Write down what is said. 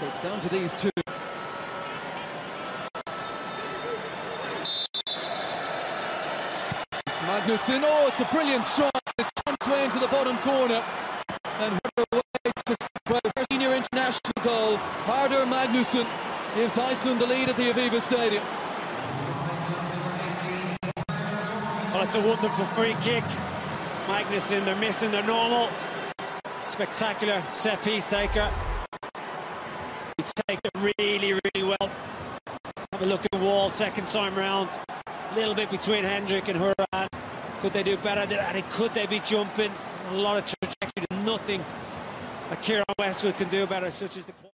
So it's down to these two. It's Magnusson. Oh, it's a brilliant strike. It's on its way into the bottom corner. And what a way to celebrate a senior international goal. Harder Magnusson gives Iceland the lead at the Aviva Stadium. Well, it's a wonderful free kick. Magnusson, they're missing their normal. Spectacular set-piece taker. He's taken it really, really well. Have a look at the wall second time round. A little bit between Hendrick and Horan. Could they do better than that? Could they be jumping? A lot of trajectory, nothing that Kieran Westwood can do better, such as the